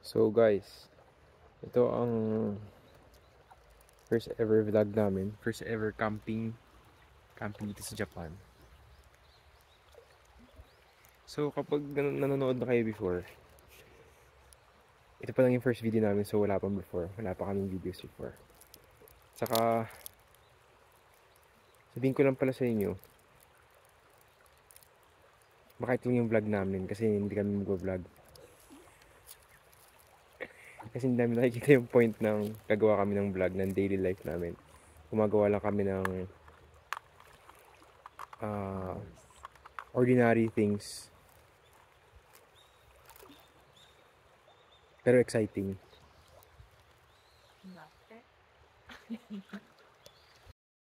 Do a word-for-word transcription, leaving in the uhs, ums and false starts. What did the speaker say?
So guys, ito ang first ever vlog namin. First ever camping. Camping dito sa Japan. So kapag nan nanonood na kayo before, ito pa lang yung first video namin, so wala pang before. Wala pa kaming videos before. Saka, sabihin ko lang pala sa inyo, baka ito yung vlog namin kasi hindi kami mag-vlog. Kasi hindi namin nakikita yung point ng gagawa kami ng vlog ng daily life namin. Gumagawa lang kami ng uh, ordinary things. Pero exciting.